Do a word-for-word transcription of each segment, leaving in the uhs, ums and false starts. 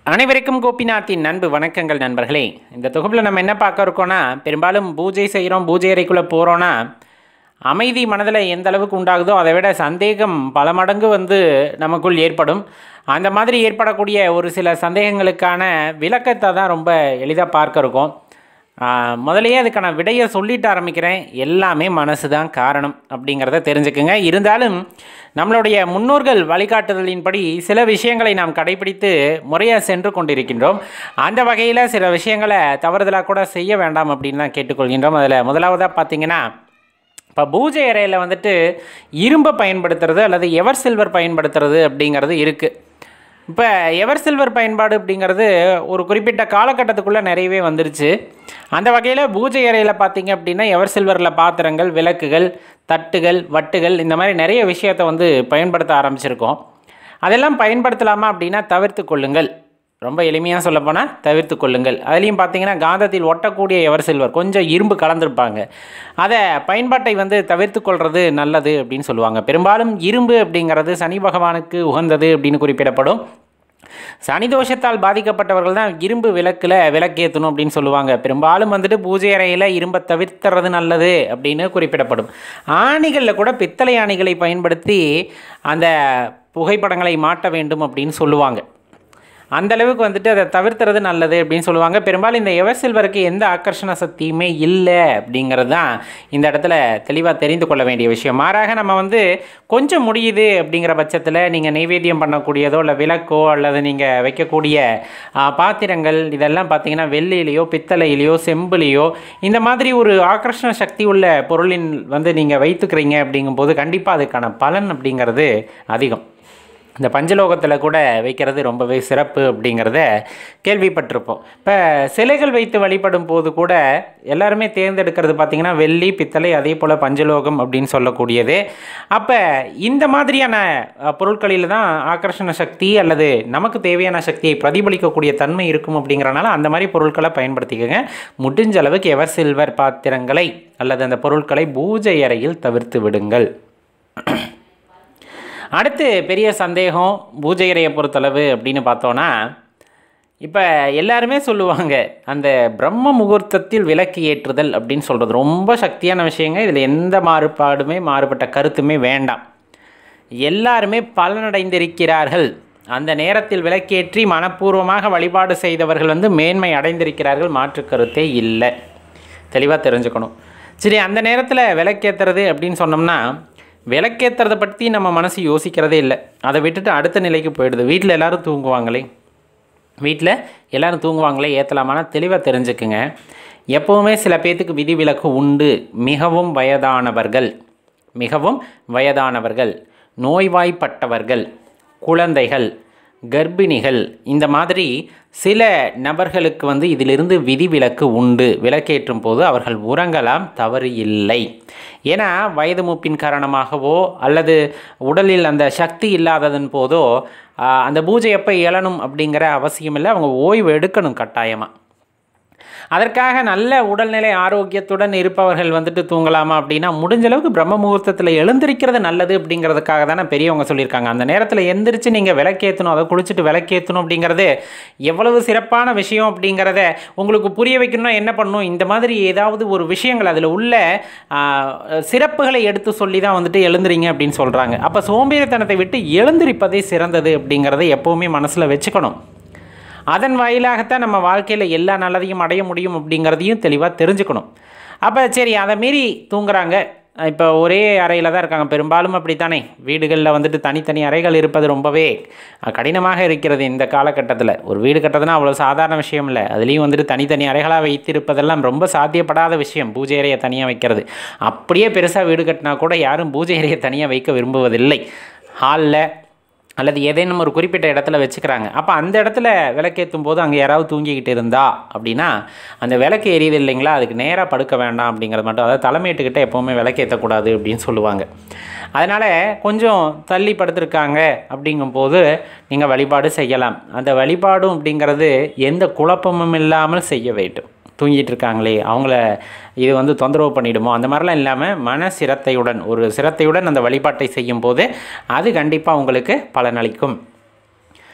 அனைவருக்கும் கோபிநாத்தின் அன்பு வணக்கங்கள் நண்பர்களே. இந்த தொகுப்பில் நம்ம என்ன பார்க்க இருக்கோன்னா, பெரும்பாலும் பூஜை செய்கிறோம், பூஜை அறைக்குள்ளே போகிறோன்னா அமைதி மனதில் எந்த அளவுக்கு உண்டாகுதோ அதை விட சந்தேகம் பல மடங்கு வந்து நமக்குள் ஏற்படும். அந்த மாதிரி ஏற்படக்கூடிய ஒரு சில சந்தேகங்களுக்கான விளக்கத்தை தான் ரொம்ப எளிதாக பார்க்க இருக்கோம். முதலையே அதுக்கான விடையை சொல்லிட்டு ஆரம்பிக்கிறேன். எல்லாமே மனசு தான் காரணம் அப்படிங்கிறத தெரிஞ்சுக்குங்க. இருந்தாலும் நம்மளுடைய முன்னோர்கள் வழிகாட்டுதலின்படி சில விஷயங்களை நாம் கடைபிடித்து முறையாக சென்று கொண்டிருக்கின்றோம். அந்த வகையில் சில விஷயங்களை தவறுதலாக கூட செய்ய வேண்டாம் அப்படின்னு தான் கேட்டுக்கொள்கின்றோம். அதில் முதலாவதாக பார்த்திங்கன்னா, இப்போ பூஜை அறையில் வந்துட்டு இரும்பை பயன்படுத்துறது அல்லது எவர் சில்வர் பயன்படுத்துறது அப்படிங்கிறது இருக்குது. இப்போ எவர் சில்வர் பயன்பாடு அப்படிங்கிறது ஒரு குறிப்பிட்ட காலகட்டத்துக்குள்ளே நிறையவே வந்துருச்சு. அந்த வகையில் பூஜை அறையில் பார்த்திங்க அப்படின்னா எவர் சில்வரில் பாத்திரங்கள், விளக்குகள், தட்டுகள், வட்டுகள் இந்த மாதிரி நிறைய விஷயத்தை வந்து பயன்படுத்த ஆரம்பிச்சிருக்கோம். அதெல்லாம் பயன்படுத்தலாமா அப்படின்னா தவிர்த்து கொள்ளுங்கள். ரொம்ப எளிமையாக சொல்லப்போனால் தவிர்த்து கொள்ளுங்கள். அதுலேயும் பார்த்திங்கன்னா காந்தத்தில் ஒட்டக்கூடிய எவர் சில்வர் கொஞ்சம் இரும்பு கலந்துருப்பாங்க. அதை பயன்பாட்டை வந்து தவிர்த்து கொள்வது நல்லது அப்படின்னு சொல்லுவாங்க. பெரும்பாலும் இரும்பு அப்படிங்கிறது சனி பகவானுக்கு உகந்தது அப்படின்னு குறிப்பிடப்படும். சனி தோஷத்தால் பாதிக்கப்பட்டவர்கள் தான் இரும்பு விளக்கில் விளக்கேற்றணும் அப்படின்னு சொல்லுவாங்க. பெரும்பாலும் வந்துட்டு பூஜை அறையில் இரும்பை தவிர்த்துறது நல்லது அப்படின்னு குறிப்பிடப்படும். ஆணிகளில் கூட பித்தளை ஆணிகளை பயன்படுத்தி அந்த புகைப்படங்களை மாட்ட வேண்டும் அப்படின்னு சொல்லுவாங்க. அந்தளவுக்கு வந்துட்டு அதை தவிர்த்துறது நல்லது அப்படின்னு சொல்லுவாங்க. பெரும்பாலும் இந்த எவர் சில்வருக்கு எந்த ஆக்கர்ஷண சக்தியுமே இல்லை அப்படிங்கிறது தான் இந்த இடத்துல தெளிவாக தெரிந்து கொள்ள வேண்டிய விஷயம். மாறாக நம்ம வந்து கொஞ்சம் முடியுது அப்படிங்கிற பட்சத்தில் நீங்கள் நைவேத்தியம் பண்ணக்கூடியதோ இல்லை விளக்கோ அல்லது நீங்கள் வைக்கக்கூடிய பாத்திரங்கள் இதெல்லாம் பார்த்திங்கன்னா வெள்ளியிலையோ பித்தளையிலையோ செம்புலையோ இந்த மாதிரி ஒரு ஆக்கர்ஷண சக்தி உள்ள பொருளின் வந்து நீங்கள் வைத்துக்கிறீங்க அப்படிங்கும்போது கண்டிப்பாக அதுக்கான பலன் அப்படிங்கிறது அதிகம். இந்த பஞ்சலோகத்தில் கூட வைக்கிறது ரொம்பவே சிறப்பு அப்படிங்கிறத கேள்விப்பட்டிருப்போம். இப்போ சிலைகள் வைத்து வழிபடும் போது கூட எல்லாருமே தேர்ந்தெடுக்கிறது பார்த்திங்கன்னா வெள்ளி, பித்தளை, அதே போல் பஞ்சலோகம் அப்படின்னு சொல்லக்கூடியது. அப்போ இந்த மாதிரியான பொருட்களில் தான் ஆக்கர்ஷண சக்தி அல்லது நமக்கு தேவையான சக்தியை பிரதிபலிக்கக்கூடிய தன்மை இருக்கும். அப்படிங்கிறனால அந்த மாதிரி பொருட்களை பயன்படுத்திக்கோங்க. முடிஞ்ச அளவுக்கு எவர் சில்வர் பாத்திரங்களை அல்லது அந்த பொருட்களை பூஜை அறையில் தவிர்த்து விடுங்கள். அடுத்து பெரிய சந்தேகம் பூஜை அறையை பொறுத்தளவு அப்படின்னு பார்த்தோன்னா, இப்போ எல்லாருமே சொல்லுவாங்க அந்த பிரம்ம முகூர்த்தத்தில் விளக்கு ஏற்றுதல் அப்படின்னு சொல்கிறது ரொம்ப சக்தியான விஷயங்க. இதில் எந்த மாறுபாடுமே மாறுபட்ட கருத்துமே வேண்டாம். எல்லாருமே பலனடைந்திருக்கிறார்கள். அந்த நேரத்தில் விளக்கேற்றி மனப்பூர்வமாக வழிபாடு செய்தவர்கள் வந்து மேன்மை அடைந்திருக்கிறார்கள். மாற்று கருத்தே இல்லை. தெளிவாக தெரிஞ்சுக்கணும். சரி, அந்த நேரத்தில் விளக்கேற்றுறது அப்படின்னு சொன்னோம்னா விளக்கேற்றுறதை பற்றி நம்ம மனசு யோசிக்கிறதே இல்லை. அதை விட்டுட்டு அடுத்த நிலைக்கு போயிடுது. வீட்டில் எல்லோரும் தூங்குவாங்களே வீட்டில் எல்லோரும் தூங்குவாங்களே ஏற்றலாமான்னா தெளிவாக தெரிஞ்சுக்குங்க. எப்போவுமே சில பேர்த்துக்கு விதிவிலக்கு உண்டு. மிகவும் வயதானவர்கள் மிகவும் வயதானவர்கள் நோய்வாய்ப்பட்டவர்கள், குழந்தைகள், கர்ப்பிணிகள் இந்த மாதிரி சில நபர்களுக்கு வந்து இதிலிருந்து விதிவிலக்கு உண்டு. விளக்கேற்றும் போது அவர்கள் உறங்கலாம், தவறு இல்லை. ஏன்னா வயது மூப்பின் காரணமாகவோ அல்லது உடலில் அந்த சக்தி இல்லாததன் போதோ அந்த பூஜை எப்போ எழணும் அப்படிங்கிற அவசியம் இல்லை. அவங்க ஓய்வு எடுக்கணும் கட்டாயமாக. அதற்காக நல்ல உடல்நிலை ஆரோக்கியத்துடன் இருப்பவர்கள் வந்துட்டு தூங்கலாமா அப்படின்னா முடிஞ்ச அளவுக்கு பிரம்ம முகூர்த்தத்தில் எழுந்திருக்கிறது நல்லது அப்படிங்கிறதுக்காக தானே பெரியவங்க சொல்லியிருக்காங்க. அந்த நேரத்தில் எந்திரிச்சு நீங்கள் விளக்கேற்றணும், அதை குளிச்சுட்டு விளக்கேற்றணும் அப்படிங்கிறது எவ்வளவு சிறப்பான விஷயம் அப்படிங்கிறத உங்களுக்கு புரிய வைக்கணும்னா என்ன பண்ணணும், இந்த மாதிரி ஏதாவது ஒரு விஷயங்கள் அதில் உள்ள சிறப்புகளை எடுத்து சொல்லி தான் வந்துட்டு எழுந்துறீங்க அப்படின்னு சொல்கிறாங்க. அப்போ சோம்பேறித்தனத்தை விட்டு எழுந்திருப்பதே சிறந்தது அப்படிங்கிறத எப்போவுமே மனசில் வச்சுக்கணும். அதன் வாயிலாகத்தான் நம்ம வாழ்க்கையில் எல்லா நல்லதையும் அடைய முடியும் அப்படிங்கிறதையும் தெளிவாக தெரிஞ்சுக்கணும். அப்போ சரி, அதை மீறி தூங்குறாங்க. இப்போ ஒரே அறையில் தான் இருக்காங்க. பெரும்பாலும் அப்படித்தானே வீடுகளில் வந்துட்டு தனித்தனி அறைகள் இருப்பது ரொம்பவே கடினமாக இருக்கிறது இந்த காலகட்டத்தில். ஒரு வீடு கட்டுறதுனா அவ்வளோ சாதாரண விஷயம் இல்லை. அதுலேயும் வந்துட்டு தனித்தனி அறைகளாக வைத்திருப்பதெல்லாம் ரொம்ப சாத்தியப்படாத விஷயம். பூஜை அறையை தனியாக வைக்கிறது. அப்படியே பெருசாக வீடு கட்டினா கூட யாரும் பூஜை அறையை தனியாக வைக்க விரும்புவதில்லை. ஹாலில் அல்லது ஏதேனும் ஒரு குறிப்பிட்ட இடத்துல வச்சுக்கிறாங்க. அப்போ அந்த இடத்துல விளக்கேற்றும் போது அங்கே யாராவது தூங்கிக்கிட்டு இருந்தா அப்படின்னா அந்த விளக்கு எரியுது இல்லைங்களா, அதுக்கு நேராக படுக்க வேண்டாம் அப்படிங்கிறது மட்டும். அதாவது தலைமையிட்டுக்கிட்ட எப்போவுமே விளக்கேற்றக்கூடாது அப்படின்னு சொல்லுவாங்க. அதனால் கொஞ்சம் தள்ளி படுத்திருக்காங்க அப்படிங்கும்போது நீங்கள் வழிபாடு செய்யலாம். அந்த வழிபாடும் அப்படிங்கிறது எந்த குழப்பமும் இல்லாமல் செய்ய வேண்டும். தூங்கிட்டு இருக்காங்களே அவங்கள இது வந்து தொந்தரவு பண்ணிடுமோ அந்த மாதிரிலாம் இல்லாமல் மன சிரத்தையுடன் ஒரு சிரத்தையுடன் அந்த வழிபாட்டை செய்யும் போது அது கண்டிப்பாக உங்களுக்கு பலனளிக்கும்.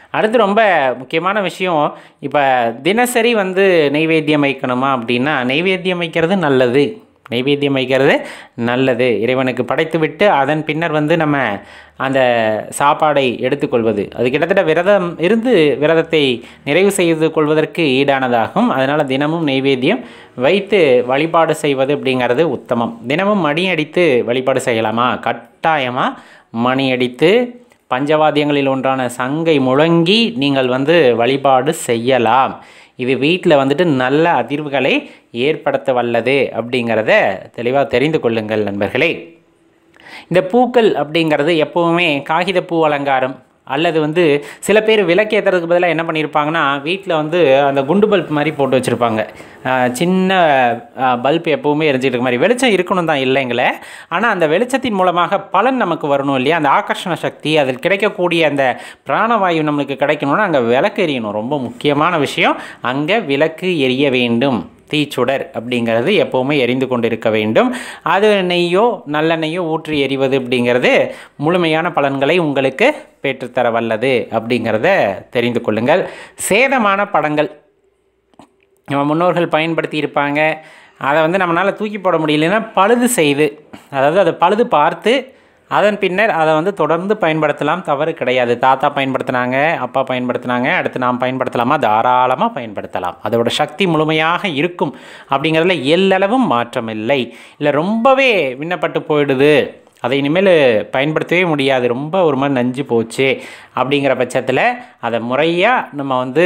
அடுத்து ரொம்ப முக்கியமான விஷயம், இப்போ தினசரி வந்து நெய்வேத்தியம் வைக்கணுமா அப்படின்னா, நெய்வேத்தியம் வைக்கிறது நல்லது. நெய்வேத்தியம் வைக்கிறது நல்லது. இறைவனுக்கு படைத்து விட்டு அதன் பின்னர் வந்து நம்ம அந்த சாப்பாடை எடுத்துக்கொள்வது அது கிட்டத்தட்ட விரதம் இருந்து விரதத்தை நிறைவு செய்து கொள்வதற்கு ஈடானதாகும். அதனால் தினமும் நெய்வேத்தியம் வைத்து வழிபாடு செய்வது அப்படிங்கிறது உத்தமம். தினமும் மணி அடித்து வழிபாடு செய்யலாமா? கட்டாயமாக மணி அடித்து பஞ்சவாத்தியங்களில் ஒன்றான சங்கை முழங்கி நீங்கள் வந்து வழிபாடு செய்யலாம். இது வீட்டில் வந்துட்டு நல்ல அதிர்வுகளை ஏற்படுத்த வல்லது அப்படிங்கிறத தெளிவாக தெரிந்து கொள்ளுங்கள் நண்பர்களே. இந்த பூக்கள் அப்படிங்கிறது எப்போவுமே காகித பூ அலங்காரம் அல்லது வந்து சில பேர் விளக்கேற்றுறதுக்கு பதிலாக என்ன பண்ணியிருப்பாங்கன்னா, வீட்டில் வந்து அந்த குண்டு பல்ப் மாதிரி போட்டு வச்சுருப்பாங்க. சின்ன பல்ப் எப்போவுமே எரிஞ்சிட்டு இருக்க மாதிரி வெளிச்சம் இருக்கணும் தான் இல்லைங்களே, ஆனால் அந்த வெளிச்சத்தின் மூலமாக பலன் நமக்கு வரணும் இல்லையா? அந்த ஆகர்ஷண சக்தி, அதில் கிடைக்கக்கூடிய அந்த பிராணவாயு நம்மளுக்கு கிடைக்கணும்னா அங்கே விளக்கு எரியணும். ரொம்ப முக்கியமான விஷயம், அங்கே விளக்கு எரிய வேண்டும். தீச்சுடர் அப்படிங்கிறது எப்போவுமே எரிந்து கொண்டு இருக்க வேண்டும். அது நெய்யோ நல்லெண்ணெய்யோ ஊற்றி எரிவது அப்படிங்கிறது முழுமையான பலன்களை உங்களுக்கு பெற்றுத்தர வல்லது அப்படிங்கிறத தெரிந்து கொள்ளுங்கள். சேதமான படங்கள் நம்ம முன்னோர்கள் பயன்படுத்தி இருப்பாங்க, அதை வந்து நம்மளால் தூக்கி போட முடியலன்னா பழுது செய்து, அதாவது அதை பழுது பார்த்து அதன் பின்னர் அதை வந்து தொடர்ந்து பயன்படுத்தலாம், தவறு கிடையாது. தாத்தா பயன்படுத்தினாங்க, அப்பா பயன்படுத்தினாங்க, அடுத்து நாம் பயன்படுத்தலாமா? தாராளமாக பயன்படுத்தலாம். அதோட சக்தி முழுமையாக இருக்கும் அப்படிங்கிறதுல எல்லளவும் மாற்றம் இல்லை. இல்லை ரொம்பவே விண்ணப்பட்டு போயிடுது, அதை இனிமேல் பயன்படுத்தவே முடியாது, ரொம்ப ஒரு மாதிரி நஞ்சு போச்சு அப்படிங்கிற பட்சத்தில் அதை முறையாக நம்ம வந்து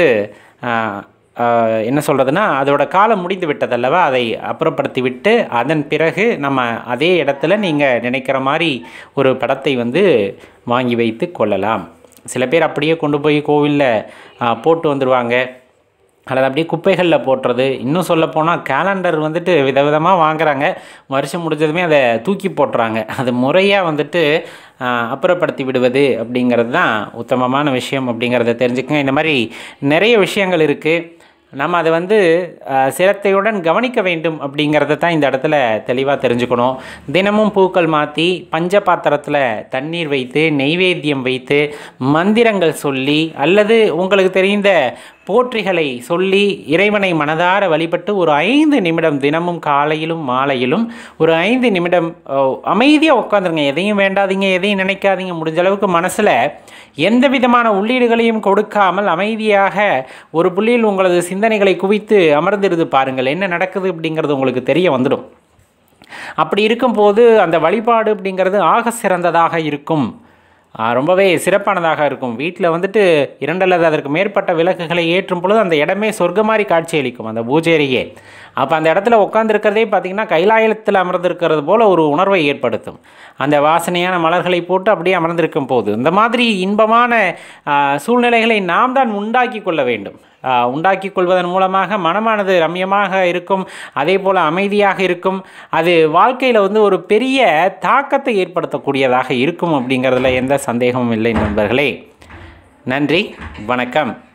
என்ன சொல்கிறதுனா, அதோட காலம் முடிந்து விட்டதல்லவா, அதை அப்புறப்படுத்தி விட்டு அதன் பிறகு நம்ம அதே இடத்துல நீங்கள் நினைக்கிற மாதிரி ஒரு படத்தை வந்து வாங்கி வைத்து கொள்ளலாம். சில பேர் அப்படியே கொண்டு போய் கோவிலில் போட்டு வந்துடுவாங்க, அல்லது அப்படியே குப்பைகளில் போட்டுறது. இன்னும் சொல்லப்போனால் கேலண்டர் வந்துட்டு விதவிதமாக வாங்குகிறாங்க, வருஷம் முடிஞ்சதுமே அதை தூக்கி போட்டுறாங்க. அது முறையாக வந்துட்டு அப்புறப்படுத்தி விடுவது அப்படிங்கிறது தான் உத்தமமான விஷயம் அப்படிங்கிறத தெரிஞ்சுக்கங்க. இந்த மாதிரி நிறைய விஷயங்கள் இருக்குது, நம்ம அதை வந்து சிரத்தையுடன் கவனிக்க வேண்டும் அப்படிங்கிறத தான் இந்த இடத்துல தெளிவாக தெரிஞ்சுக்கணும். தினமும் பூக்கள் மாற்றி பஞ்ச பாத்திரத்தில் தண்ணீர் வைத்து நெய்வேத்தியம் வைத்து மந்திரங்கள் சொல்லி அல்லது உங்களுக்கு தெரிந்த போற்றிகளை சொல்லி இறைவனை மனதார வழிபட்டு ஒரு ஐந்து நிமிடம் தினமும் காலையிலும் மாலையிலும் ஒரு ஐந்து நிமிடம் அமைதியாக உட்காந்துருங்க. எதையும் வேண்டாதீங்க, எதையும் நினைக்காதீங்க. முடிஞ்ச அளவுக்கு மனசில் எந்த விதமான உள்ளீடுகளையும் கொடுக்காமல் அமைதியாக ஒரு புள்ளியில் உங்களது சிந்தனைகளை குவித்து அமர்ந்திருந்து பாருங்கள், என்ன நடக்குது அப்படிங்கிறது உங்களுக்கு தெரிய வந்துடும். அப்படி இருக்கும்போது அந்த வழிபாடு அப்படிங்கிறது ஆக சிறந்ததாக இருக்கும், ரொம்பவே சிறப்பானதாக இருக்கும். வீட்டில் வந்துட்டு இரண்டு அல்லது அதற்கு மேற்பட்ட விளக்குகளை ஏற்றும் பொழுது அந்த இடமே சொர்க்க மாதிரி காட்சியளிக்கும், அந்த பூஜை அறையே. அப்போ அந்த இடத்துல உட்காந்துருக்கிறதே பார்த்திங்கன்னா கைலாயத்தில் அமர்ந்திருக்கிறது போல் ஒரு உணர்வை ஏற்படுத்தும். அந்த வாசனையான மலர்களை போட்டு அப்படியே அமர்ந்திருக்கும் போது இந்த மாதிரி இன்பமான சூழ்நிலைகளை நாம் தான் உண்டாக்கி கொள்ள வேண்டும். உண்டாக்கி கொள்வதன் மூலமாக மனமானது ரம்யமாக இருக்கும், அதே போல் அமைதியாக இருக்கும். அது வாழ்க்கையில் வந்து ஒரு பெரிய தாக்கத்தை ஏற்படுத்தக்கூடியதாக இருக்கும் அப்படிங்கிறதுல எந்த சந்தேகமும் இல்லை நண்பர்களே. நன்றி, வணக்கம்.